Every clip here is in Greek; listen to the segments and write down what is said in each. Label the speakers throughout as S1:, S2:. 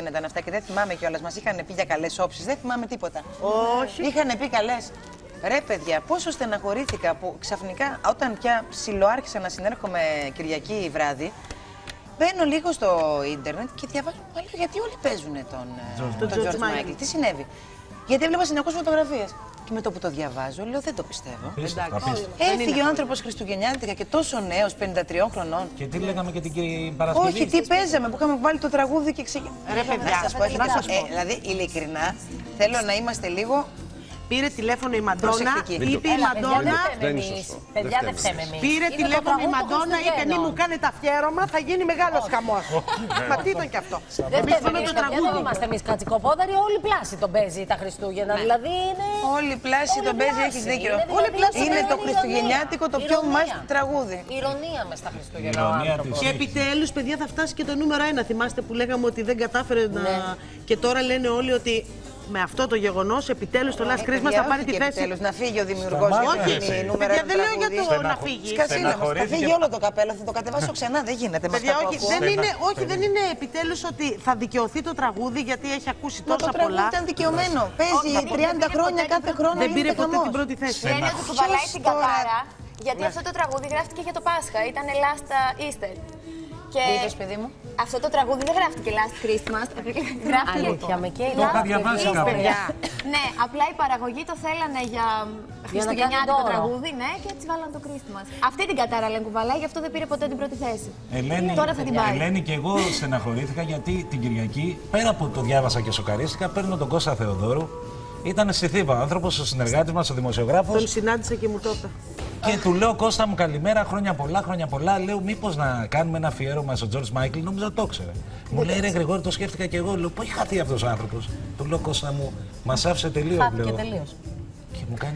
S1: δεν ήταν αυτά και δεν θυμάμαι κιόλας. Μας είχαν πει για καλές όψεις, δεν θυμάμαι τίποτα.
S2: Όχι.
S1: Είχαν πει καλές. Ρε παιδιά, πόσο στεναχωρήθηκα που ξαφνικά όταν πια ψιλοάρχισα να συνέρχομαι Κυριακή βράδυ, μπαίνω λίγο στο ίντερνετ και διαβάζω πάλι γιατί όλοι παίζουν τον George Michael. Τι συνέβη? Γιατί έβλεπα συνεχώς φωτογραφίες. Και με το που το διαβάζω, λέω δεν το πιστεύω. Έφυγε ο άνθρωπος Χριστουγεννιάτικα και τόσο νέος, 53 χρονών.
S3: Και τι λέγαμε και την Παρασκευή?
S1: Όχι, τι παίζαμε που είχαμε βάλει το τραγούδι και ξεκινάμε.
S2: Ρε παιδιά,
S1: να σας πω. Δηλαδή, ειλικρινά, θέλω να είμαστε λίγο.
S2: Πήρε τηλέφωνο η Μαντόνα, είπε η Μαντόνα.
S4: Δεν είναι σωστό.
S5: Παιδιά, δεν φταίμε εμείς.
S2: Πήρε τηλέφωνο η Μαντόνα, είπε μη μου κάνετε αφιέρωμα, θα γίνει μεγάλος χαμός. Μα τι ήταν κι αυτό.
S5: Δεν φταίμε το τραγούδι. Δεν είμαστε εμείς κατσικοπόδαροι, όλη πλάση τον παίζει τα Χριστούγεννα. Δηλαδή είναι.
S1: Όλη πλάση τον παίζει, έχεις δίκιο. Είναι το χριστουγεννιάτικο το πιο must τραγούδι.
S5: Ηρωνία μες στα Χριστούγεννα.
S2: Και επιτέλους, παιδιά, θα φτάσει και το νούμερο 1. Θυμάστε που λέγαμε ότι δεν κατάφερε να. Και τώρα λένε όλοι ότι. Με αυτό το γεγονός, επιτέλους το Last Christmas θα πάρει τη θέση.
S1: Επιτέλους, να φύγει ο δημιουργός.
S2: Όχι, παιδιά, δεν λέω για το να φύγει.
S1: Σκασίλα μας, θα φύγει όλο το καπέλο, θα το κατεβάσω ξανά, δεν γίνεται.
S2: Παιδιά, όχι, δεν είναι επιτέλους ότι θα δικαιωθεί το τραγούδι γιατί έχει ακούσει τόσα πολλά.
S1: Το τραγούδι ήταν δικαιωμένο. Παίζει 30 χρόνια κάθε χρόνο.
S2: Δεν πήρε ποτέ την πρώτη θέση.
S6: Λένε ότι κουβαλάει την κατάρα, γιατί αυτό το τραγούδι γράφτηκε για το Πάσχα. Ήταν Last Easter.
S1: Τι είπες, παιδί μου?
S6: Αυτό το τραγούδι δεν γράφτηκε Last Christmas.
S5: Αλήθεια, με καίει.
S3: Το είχα διαβάσει κάπου.
S6: Ναι, απλά η παραγωγή το θέλανε για χριστουγεννιάτικο τραγούδι, ναι, και έτσι βάλαν το Christmas. Αυτή την κατάρα λένε κουβαλάει, γι' αυτό δεν πήρε ποτέ την πρώτη θέση. Τώρα θα την πάρει.
S3: Ελένη, και εγώ στεναχωρήθηκα γιατί την Κυριακή, πέρα από το διάβασα και σοκαρίστηκα, παίρνω τον Κώστα Θεοδόρου. Ήταν στη Θήβα, ο άνθρωπος, ο συνεργάτης μας, ο δημοσιογράφος.
S2: Τον συνάντησα και μου το είπε.
S3: Και του λέω, Κώστα μου, καλημέρα, χρόνια πολλά, χρόνια πολλά. Λέω, μήπως να κάνουμε ένα αφιέρωμα στον George Michael, νόμιζα το ήξερε. Μου λέει, ρε Γρηγόρη, το σκέφτηκα και εγώ. Λέω, πού έχει χαθεί αυτός ο άνθρωπος? Του λέω, Κώστα μου, μας άφησε τελείως.
S5: Χάθηκε τελείως.
S3: Και μου κάνει.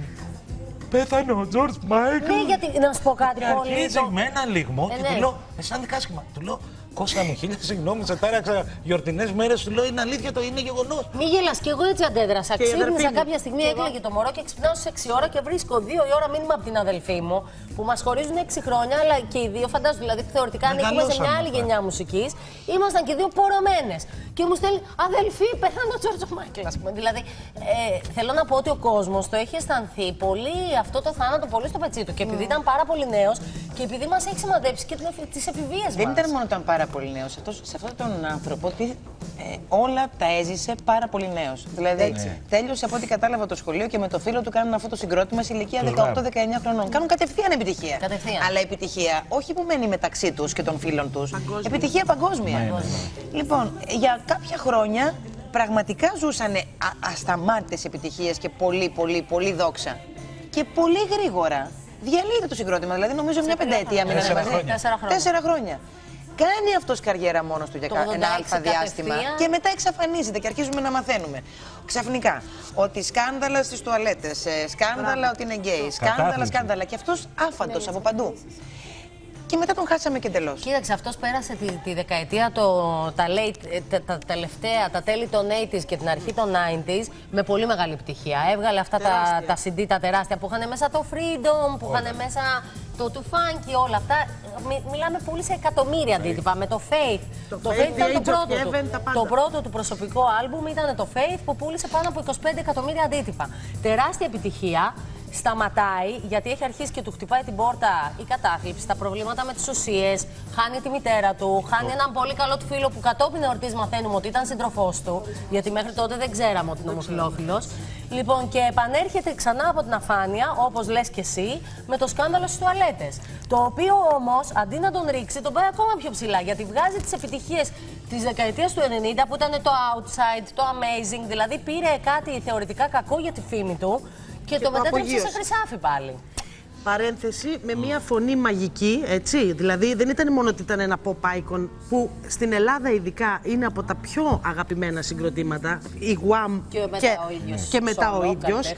S3: Πέθανε ο George Michael.
S5: Ναι, γιατί να σου πω κάτι πολύ.
S3: Και αρχίζει με ένα λιγμό και του λέω, σαν δικάσχημα. Του λέω, Κώστα μου, χίλια συγγνώμη, σε τάραξα γιορτινές μέρες. Του λέω, είναι αλήθεια, το είναι γεγονός.
S5: Μη γελάς, και εγώ έτσι αντέδρασα. Ξύπνησα κάποια στιγμή, έκλαιγε το μωρό και ξυπνάω στις 6 ώρα και βρίσκω 2 η ώρα μήνυμα από την αδελφή μου που μας χωρίζουν 6 χρόνια, αλλά και οι δύο, φαντάζομαι, δηλαδή θεωρητικά ανήκουμε σε μια άλλη γενιά μουσικής. Ήμασταν και δύο πορωμένες. Και μου στέλνει, αδελφή, πέθανε ο George Michael, ας πούμε. Δηλαδή, θέλω να πω ότι ο κόσμος το έχει αισθανθεί πολύ αυτό το θάνατο πολύ στο πετσί του. Και επειδή ήταν πάρα πολύ νέος και επειδή μας έχει σημαδέψει και τις εφηβείες μας.
S1: Δεν ήταν μόνο όταν πάρα πολύ νέος. Σε αυτόν τον άνθρωπο όλα τα έζησε πάρα πολύ νέος. Δηλαδή, τέλειωσε από ό,τι κατάλαβα το σχολείο και με το φίλο του κάνουν αυτό το συγκρότημα σε ηλικία 18-19 χρονών. Κάνουν κατευθείαν επιτυχία. Αλλά επιτυχία όχι που μένει μεταξύ τους και των φίλων τους. Επιτυχία παγκόσμια. Λοιπόν, για κάποια χρόνια πραγματικά ζούσαν ασταμάτητες επιτυχίες και πολύ δόξα. Και πολύ γρήγορα διαλύεται το συγκρότημα. Δηλαδή, νομίζω μια πενταετία μείνανε μαζί. 4 χρόνια. Κάνει αυτός καριέρα μόνος του για ένα αλφα διάστημα και μετά εξαφανίζεται και αρχίζουμε να μαθαίνουμε. Ξαφνικά ότι σκάνδαλα στις τουαλέτες, σκάνδαλα ότι είναι γκέι, σκάνδαλα και αυτός άφαντος από παντού. Και μετά τον χάσαμε και εντελώς.
S5: Κοίταξε, αυτός πέρασε τη δεκαετία, τα τελευταία, τα τέλη των 80s και την αρχή των 90s με πολύ μεγάλη επιτυχία. Έβγαλε αυτά τα CD τα τεράστια που είχαν μέσα το Freedom, που είχαν μέσα το Too Funky, όλα αυτά. Μιλάμε πολύ σε εκατομμύρια αντίτυπα. Με το Faith. Το Faith ήταν το πρώτο του προσωπικό άλμπουμ, ήταν το Faith που πούλησε πάνω από 25 εκατομμύρια αντίτυπα. Τεράστια επιτυχία. Σταματάει γιατί έχει αρχίσει και του χτυπάει την πόρτα η κατάθλιψη, τα προβλήματα με τις ουσίες, χάνει τη μητέρα του, χάνει έναν πολύ καλό του φίλο που κατόπιν εορτής μαθαίνουμε ότι ήταν σύντροφός του, γιατί μέχρι τότε δεν ξέραμε ότι είναι ομοφυλόφιλος. Λοιπόν, και επανέρχεται ξανά από την αφάνεια, όπως λες και εσύ, με το σκάνδαλο στις τουαλέτες. Το οποίο όμως, αντί να τον ρίξει, τον πάει ακόμα πιο ψηλά, γιατί βγάζει τις επιτυχίες της δεκαετίας του 90 που ήταν το Outside, το Amazing, δηλαδή πήρε κάτι θεωρητικά κακό για τη φήμη του. Και το μετέτρεψε σε χρυσάφι πάλι.
S2: Παρένθεση, με μια φωνή μαγική, έτσι. Δηλαδή δεν ήταν μόνο ότι ήταν ένα pop icon που στην Ελλάδα ειδικά είναι από τα πιο αγαπημένα συγκροτήματα. Η Wham! Και μετά ο ίδιος.